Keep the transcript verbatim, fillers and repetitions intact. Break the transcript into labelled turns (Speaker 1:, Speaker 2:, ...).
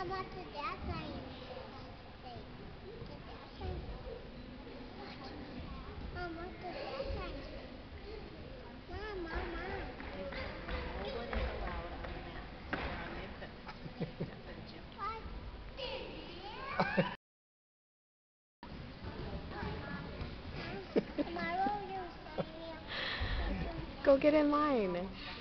Speaker 1: about the dad sign? The dad sign? Mom, what's the dad sign? Mom, Mom, Mom.
Speaker 2: No one is allowed on that. On the infant.
Speaker 1: Tomorrow you're signing up.
Speaker 3: Go get in line.